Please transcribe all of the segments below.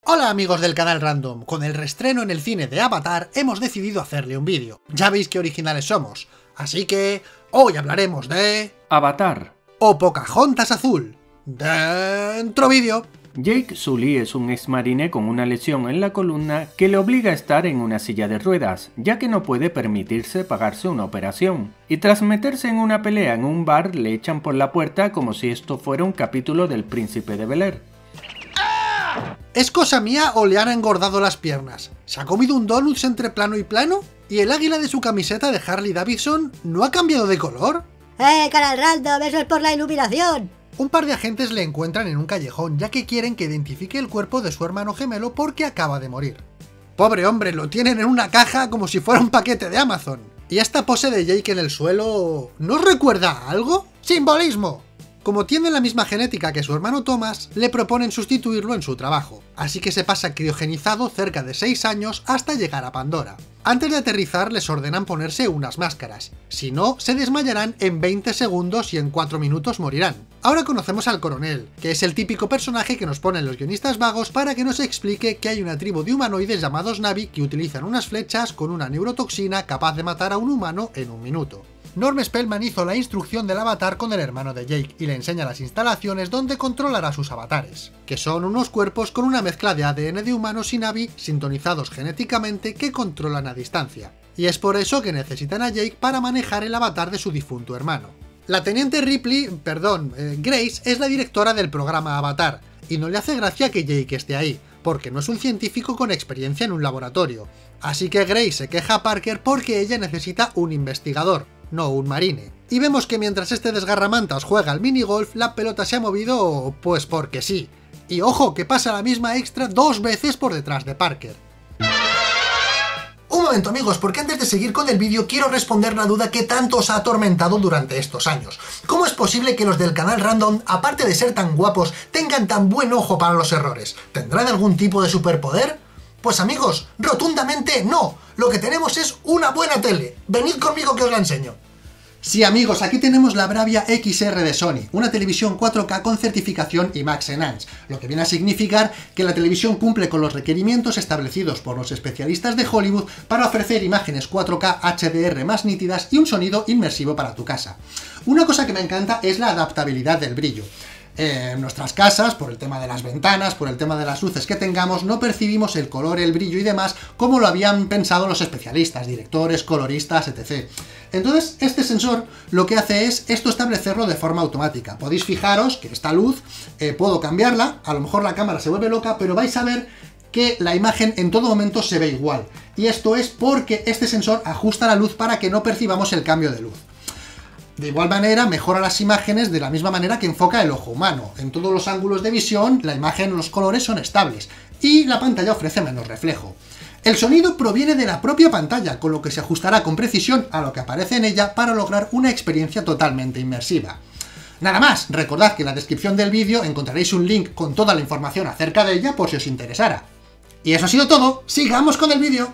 Hola amigos del canal Random, con el reestreno en el cine de Avatar hemos decidido hacerle un vídeo. Ya veis qué originales somos, así que hoy hablaremos de... Avatar o Pocahontas Azul. Dentro vídeo. Jake Sully es un ex marine con una lesión en la columna que le obliga a estar en una silla de ruedas, ya que no puede permitirse pagarse una operación. Y tras meterse en una pelea en un bar, le echan por la puerta como si esto fuera un capítulo del Príncipe de Bel-Air. ¿Es cosa mía o le han engordado las piernas? ¿Se ha comido un donuts entre plano y plano? ¿Y el águila de su camiseta de Harley Davidson no ha cambiado de color? Canal Random, eso es por la iluminación. Un par de agentes le encuentran en un callejón ya que quieren que identifique el cuerpo de su hermano gemelo porque acaba de morir. Pobre hombre, lo tienen en una caja como si fuera un paquete de Amazon. ¿Y esta pose de Jake en el suelo no os recuerda a algo? ¡Simbolismo! Como tiene la misma genética que su hermano Thomas, le proponen sustituirlo en su trabajo, así que se pasa criogenizado cerca de 6 años hasta llegar a Pandora. Antes de aterrizar les ordenan ponerse unas máscaras, si no, se desmayarán en 20 segundos y en 4 minutos morirán. Ahora conocemos al coronel, que es el típico personaje que nos ponen los guionistas vagos para que nos explique que hay una tribu de humanoides llamados Na'vi que utilizan unas flechas con una neurotoxina capaz de matar a un humano en un minuto. Norm Spellman hizo la instrucción del avatar con el hermano de Jake y le enseña las instalaciones donde controlará sus avatares, que son unos cuerpos con una mezcla de ADN de humanos y Na'vi sintonizados genéticamente que controlan a distancia. Y es por eso que necesitan a Jake para manejar el avatar de su difunto hermano. La teniente Grace es la directora del programa Avatar, y no le hace gracia que Jake esté ahí, porque no es un científico con experiencia en un laboratorio. Así que Grace se queja a Parker porque ella necesita un investigador, no un marine. Y vemos que mientras este desgarramantas juega al minigolf, la pelota se ha movido pues porque sí. Y ojo, que pasa la misma extra 2 veces por detrás de Parker. Un momento amigos, porque antes de seguir con el vídeo quiero responder la duda que tanto os ha atormentado durante estos años. ¿Cómo es posible que los del canal Random, aparte de ser tan guapos, tengan tan buen ojo para los errores? ¿Tendrán algún tipo de superpoder? Pues amigos, rotundamente no. Lo que tenemos es una buena tele. Venid conmigo que os la enseño. Sí amigos, aquí tenemos la Bravia XR de Sony, una televisión 4K con certificación IMAX Enhanced, lo que viene a significar que la televisión cumple con los requerimientos establecidos por los especialistas de Hollywood para ofrecer imágenes 4K HDR más nítidas y un sonido inmersivo para tu casa. Una cosa que me encanta es la adaptabilidad del brillo. En nuestras casas, por el tema de las ventanas, por el tema de las luces que tengamos, no percibimos el color, el brillo y demás como lo habían pensado los especialistas, directores, coloristas, etc. Entonces, este sensor lo que hace es esto establecerlo de forma automática. Podéis fijaros que esta luz, puedo cambiarla, a lo mejor la cámara se vuelve loca, pero vais a ver que la imagen en todo momento se ve igual. Y esto es porque este sensor ajusta la luz para que no percibamos el cambio de luz. De igual manera, mejora las imágenes de la misma manera que enfoca el ojo humano. En todos los ángulos de visión, la imagen, los colores son estables, y la pantalla ofrece menos reflejo. El sonido proviene de la propia pantalla, con lo que se ajustará con precisión a lo que aparece en ella para lograr una experiencia totalmente inmersiva. Nada más, recordad que en la descripción del vídeo encontraréis un link con toda la información acerca de ella por si os interesara. Y eso ha sido todo, sigamos con el vídeo.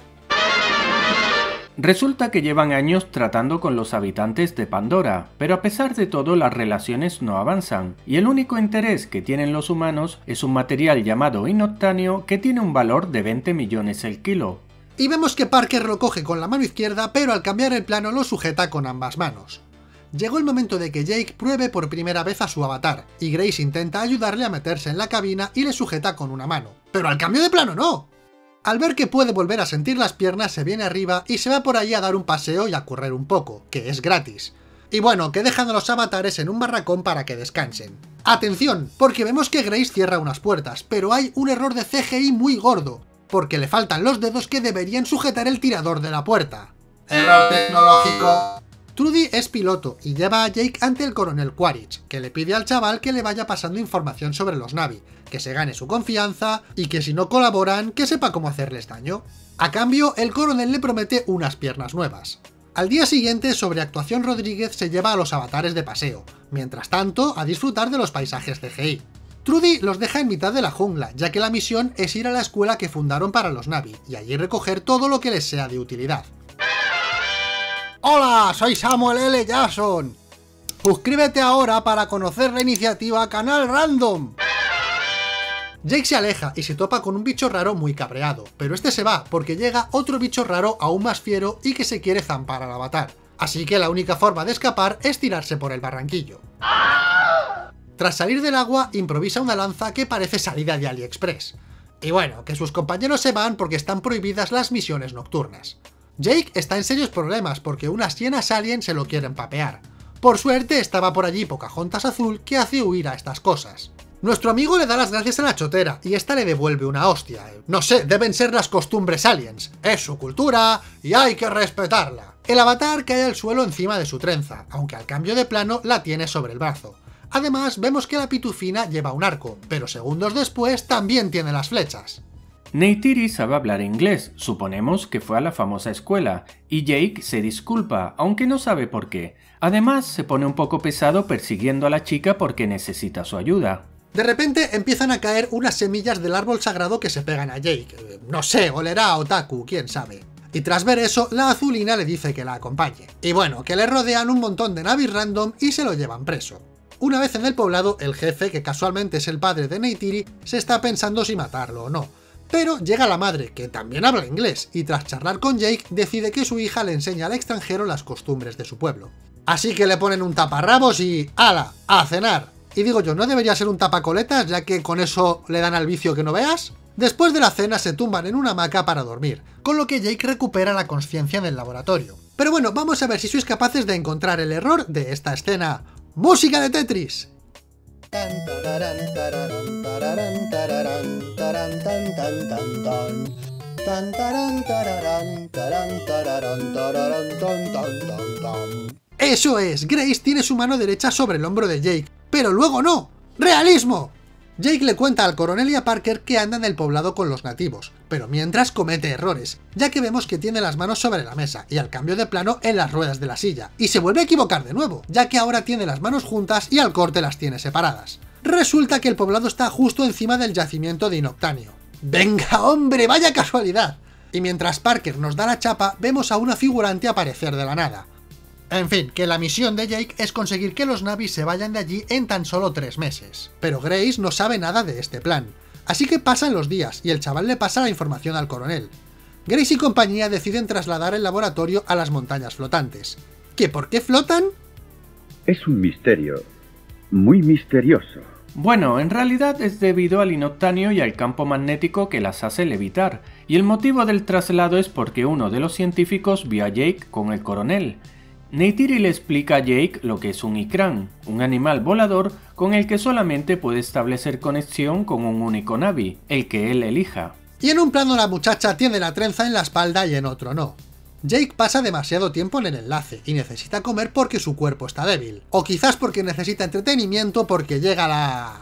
Resulta que llevan años tratando con los habitantes de Pandora, pero a pesar de todo las relaciones no avanzan, y el único interés que tienen los humanos es un material llamado inoctáneo que tiene un valor de 20 millones el kilo. Y vemos que Parker lo coge con la mano izquierda, pero al cambiar el plano lo sujeta con ambas manos. Llegó el momento de que Jake pruebe por primera vez a su avatar, y Grace intenta ayudarle a meterse en la cabina y le sujeta con una mano. ¡Pero al cambio de plano no! Al ver que puede volver a sentir las piernas, se viene arriba y se va por ahí a dar un paseo y a correr un poco, que es gratis. Y bueno, que dejan a los avatares en un barracón para que descansen. ¡Atención! Porque vemos que Grace cierra unas puertas, pero hay un error de CGI muy gordo, porque le faltan los dedos que deberían sujetar el tirador de la puerta. ¡Error tecnológico! Trudy es piloto y lleva a Jake ante el coronel Quaritch, que le pide al chaval que le vaya pasando información sobre los Na'vi, que se gane su confianza y que si no colaboran, que sepa cómo hacerles daño. A cambio, el coronel le promete unas piernas nuevas. Al día siguiente, sobre actuación Rodríguez se lleva a los avatares de paseo, mientras tanto, a disfrutar de los paisajes CGI. Trudy los deja en mitad de la jungla, ya que la misión es ir a la escuela que fundaron para los Na'vi, y allí recoger todo lo que les sea de utilidad. ¡Hola! Soy Samuel L. Jackson. Suscríbete ahora para conocer la iniciativa Canal Random. Jake se aleja y se topa con un bicho raro muy cabreado, pero este se va porque llega otro bicho raro aún más fiero y que se quiere zampar al avatar. Así que la única forma de escapar es tirarse por el barranquillo. Tras salir del agua, improvisa una lanza que parece salida de AliExpress. Y bueno, que sus compañeros se van porque están prohibidas las misiones nocturnas. Jake está en serios problemas porque unas hienas alien se lo quieren papear. Por suerte estaba por allí Pocahontas Azul que hace huir a estas cosas. Nuestro amigo le da las gracias a la chotera y esta le devuelve una hostia. No sé, deben ser las costumbres aliens. Es su cultura y hay que respetarla. El avatar cae al suelo encima de su trenza, aunque al cambio de plano la tiene sobre el brazo. Además, vemos que la pitufina lleva un arco, pero segundos después también tiene las flechas. Neytiri sabe hablar inglés, suponemos que fue a la famosa escuela, y Jake se disculpa, aunque no sabe por qué. Además, se pone un poco pesado persiguiendo a la chica porque necesita su ayuda. De repente empiezan a caer unas semillas del árbol sagrado que se pegan a Jake. No sé, olerá a otaku, quién sabe. Y tras ver eso, la azulina le dice que la acompañe. Y bueno, que le rodean un montón de navis random y se lo llevan preso. Una vez en el poblado, el jefe, que casualmente es el padre de Neytiri, se está pensando si matarlo o no. Pero llega la madre, que también habla inglés, y tras charlar con Jake, decide que su hija le enseña al extranjero las costumbres de su pueblo. Así que le ponen un taparrabos y ¡hala! ¡A cenar! Y digo yo, ¿no debería ser un tapacoletas, ya que con eso le dan al vicio que no veas? Después de la cena se tumban en una hamaca para dormir, con lo que Jake recupera la conciencia en el laboratorio. Pero bueno, vamos a ver si sois capaces de encontrar el error de esta escena. ¡Música de Tetris! ¡Eso es! Grace tiene su mano derecha sobre el hombro de Jake, pero luego no. ¡Realismo! Jake le cuenta al coronel y a Parker que anda en el poblado con los nativos, pero mientras comete errores, ya que vemos que tiene las manos sobre la mesa y al cambio de plano en las ruedas de la silla, y se vuelve a equivocar de nuevo, ya que ahora tiene las manos juntas y al corte las tiene separadas. Resulta que el poblado está justo encima del yacimiento de Inoctanio. ¡Venga, hombre! ¡Vaya casualidad! Y mientras Parker nos da la chapa, vemos a una figurante aparecer de la nada. En fin, que la misión de Jake es conseguir que los navis se vayan de allí en tan solo 3 meses. Pero Grace no sabe nada de este plan. Así que pasan los días y el chaval le pasa la información al coronel. Grace y compañía deciden trasladar el laboratorio a las montañas flotantes. ¿Que por qué flotan? Es un misterio. Muy misterioso. Bueno, en realidad es debido al inoctanio y al campo magnético que las hace levitar, y el motivo del traslado es porque uno de los científicos vio a Jake con el coronel. Neytiri le explica a Jake lo que es un Ikran, un animal volador con el que solamente puede establecer conexión con un único Navi, el que él elija. Y en un plano la muchacha tiene la trenza en la espalda y en otro no. Jake pasa demasiado tiempo en el enlace y necesita comer porque su cuerpo está débil. O quizás porque necesita entretenimiento porque llega la...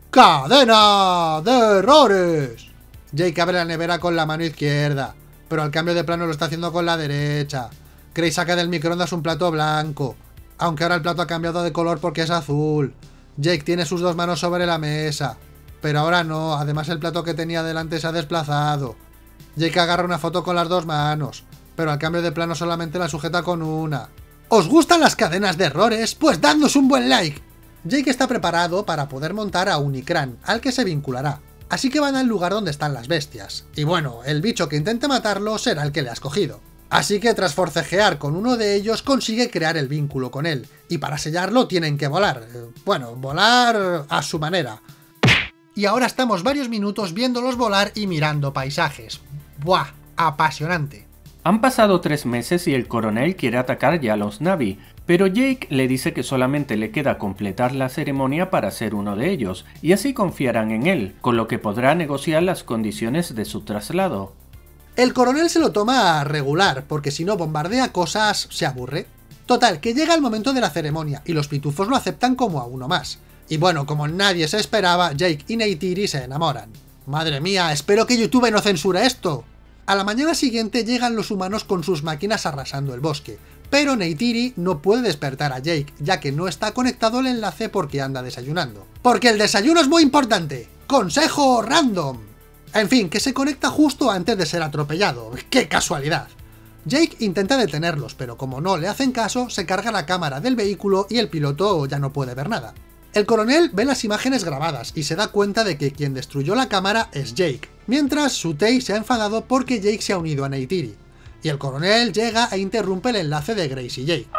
¡cadena de errores! Jake abre la nevera con la mano izquierda, pero al cambio de plano lo está haciendo con la derecha. Grace saca del microondas un plato blanco, aunque ahora el plato ha cambiado de color porque es azul. Jake tiene sus 2 manos sobre la mesa, pero ahora no, además el plato que tenía delante se ha desplazado. Jake agarra una foto con las 2 manos, pero al cambio de plano solamente la sujeta con una. ¿Os gustan las cadenas de errores? Pues dadnos un buen like. Jake está preparado para poder montar a un Ikran, al que se vinculará. Así que van al lugar donde están las bestias. Y bueno, el bicho que intente matarlo será el que le ha escogido. Así que tras forcejear con uno de ellos consigue crear el vínculo con él. Y para sellarlo tienen que volar. Bueno, volar a su manera. Y ahora estamos varios minutos viéndolos volar y mirando paisajes. ¡Buah! Apasionante. Han pasado 3 meses y el coronel quiere atacar ya a los Navi, pero Jake le dice que solamente le queda completar la ceremonia para ser uno de ellos, y así confiarán en él, con lo que podrá negociar las condiciones de su traslado. El coronel se lo toma a regular, porque si no bombardea cosas, se aburre. Total, que llega el momento de la ceremonia, y los pitufos lo aceptan como a uno más. Y bueno, como nadie se esperaba, Jake y Neytiri se enamoran. Madre mía, espero que YouTube no censure esto. A la mañana siguiente llegan los humanos con sus máquinas arrasando el bosque, pero Neytiri no puede despertar a Jake, ya que no está conectado el enlace porque anda desayunando. ¡Porque el desayuno es muy importante! ¡Consejo random! En fin, que se conecta justo antes de ser atropellado. ¡Qué casualidad! Jake intenta detenerlos, pero como no le hacen caso, se carga la cámara del vehículo y el piloto ya no puede ver nada. El coronel ve las imágenes grabadas y se da cuenta de que quien destruyó la cámara es Jake, mientras Sutey se ha enfadado porque Jake se ha unido a Neytiri, y el coronel llega e interrumpe el enlace de Grace y Jake.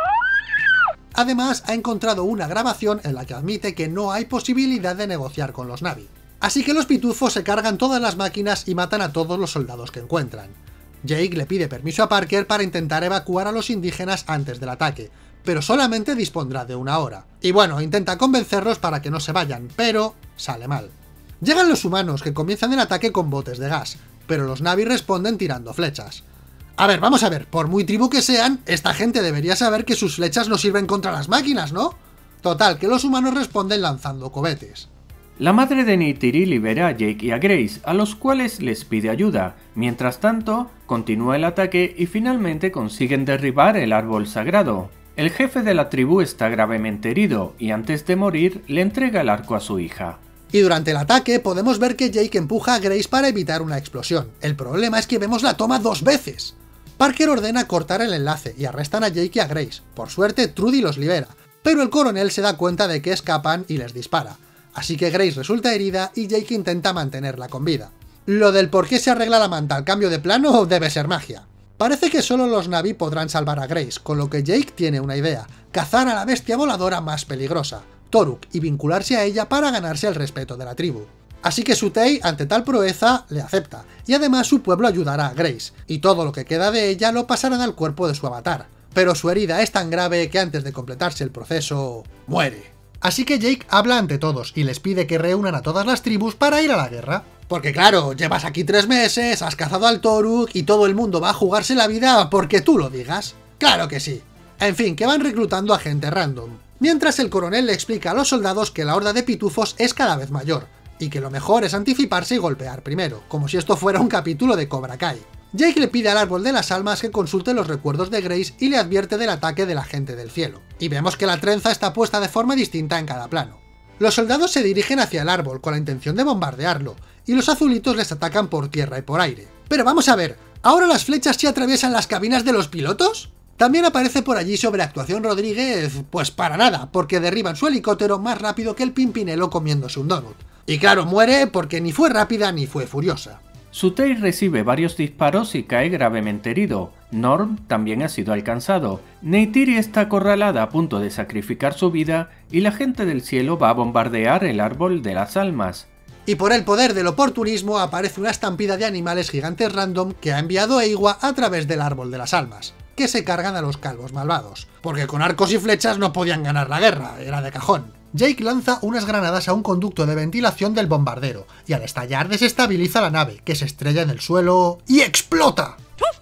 Además, ha encontrado una grabación en la que admite que no hay posibilidad de negociar con los Na'vi. Así que los pitufos se cargan todas las máquinas y matan a todos los soldados que encuentran. Jake le pide permiso a Parker para intentar evacuar a los indígenas antes del ataque, pero solamente dispondrá de 1 hora. Y bueno, intenta convencerlos para que no se vayan, pero sale mal. Llegan los humanos, que comienzan el ataque con botes de gas, pero los Na'vi responden tirando flechas. A ver, vamos a ver, por muy tribu que sean, esta gente debería saber que sus flechas no sirven contra las máquinas, ¿no? Total, que los humanos responden lanzando cohetes. La madre de Neytiri libera a Jake y a Grace, a los cuales les pide ayuda. Mientras tanto, continúa el ataque y finalmente consiguen derribar el árbol sagrado. El jefe de la tribu está gravemente herido y antes de morir le entrega el arco a su hija. Y durante el ataque podemos ver que Jake empuja a Grace para evitar una explosión. El problema es que vemos la toma 2 veces. Parker ordena cortar el enlace y arrestan a Jake y a Grace. Por suerte, Trudy los libera, pero el coronel se da cuenta de que escapan y les dispara. Así que Grace resulta herida y Jake intenta mantenerla con vida. Lo del por qué se arregla la manta al cambio de plano debe ser magia. Parece que solo los Na'vi podrán salvar a Grace, con lo que Jake tiene una idea: cazar a la bestia voladora más peligrosa, Toruk, y vincularse a ella para ganarse el respeto de la tribu. Así que Sutey, ante tal proeza, le acepta, y además su pueblo ayudará a Grace, y todo lo que queda de ella lo pasarán al cuerpo de su avatar. Pero su herida es tan grave que antes de completarse el proceso, muere. Así que Jake habla ante todos y les pide que reúnan a todas las tribus para ir a la guerra. Porque claro, llevas aquí 3 meses, has cazado al Toruk y todo el mundo va a jugarse la vida porque tú lo digas. ¡Claro que sí! En fin, que van reclutando a gente random. Mientras el coronel le explica a los soldados que la horda de pitufos es cada vez mayor, y que lo mejor es anticiparse y golpear primero, como si esto fuera un capítulo de Cobra Kai. Jake le pide al árbol de las almas que consulte los recuerdos de Grace y le advierte del ataque de la gente del cielo. Y vemos que la trenza está puesta de forma distinta en cada plano. Los soldados se dirigen hacia el árbol con la intención de bombardearlo, y los azulitos les atacan por tierra y por aire. Pero vamos a ver, ¿ahora las flechas sí atraviesan las cabinas de los pilotos? También aparece por allí Sobreactuación Rodríguez, pues para nada, porque derriban su helicóptero más rápido que el Pimpinelo comiéndose un donut. Y claro, muere porque ni fue rápida ni fue furiosa. Sutey recibe varios disparos y cae gravemente herido. Norm también ha sido alcanzado. Neytiri está acorralada a punto de sacrificar su vida y la gente del cielo va a bombardear el árbol de las almas. Y por el poder del oportunismo aparece una estampida de animales gigantes random que ha enviado Eywa a través del árbol de las almas, que se cargan a los calvos malvados, porque con arcos y flechas no podían ganar la guerra, era de cajón. Jake lanza unas granadas a un conducto de ventilación del bombardero, y al estallar desestabiliza la nave, que se estrella en el suelo y ¡explota!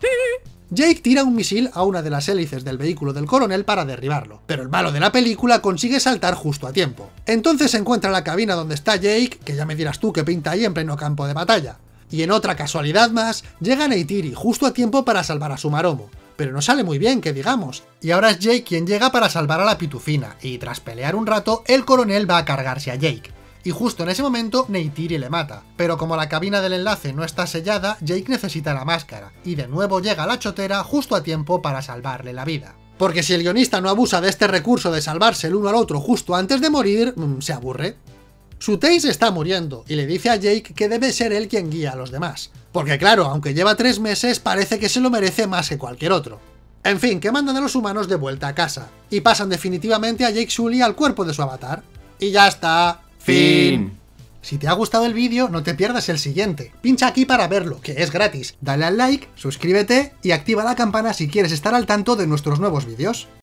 Jake tira un misil a una de las hélices del vehículo del coronel para derribarlo, pero el malo de la película consigue saltar justo a tiempo. Entonces se encuentra la cabina donde está Jake, que ya me dirás tú qué pinta ahí en pleno campo de batalla. Y en otra casualidad más, llega Neytiri justo a tiempo para salvar a su maromo. Pero no sale muy bien, que digamos. Y ahora es Jake quien llega para salvar a la pitufina, y tras pelear un rato, el coronel va a cargarse a Jake. Y justo en ese momento, Neytiri le mata. Pero como la cabina del enlace no está sellada, Jake necesita la máscara, y de nuevo llega la chotera justo a tiempo para salvarle la vida. Porque si el guionista no abusa de este recurso de salvarse el uno al otro justo antes de morir, se aburre. Sutey se está muriendo, y le dice a Jake que debe ser él quien guía a los demás. Porque claro, aunque lleva 3 meses, parece que se lo merece más que cualquier otro. En fin, que mandan a los humanos de vuelta a casa, y pasan definitivamente a Jake Sully al cuerpo de su avatar. Y ya está. Fin. Si te ha gustado el vídeo, no te pierdas el siguiente. Pincha aquí para verlo, que es gratis. Dale al like, suscríbete y activa la campana si quieres estar al tanto de nuestros nuevos vídeos.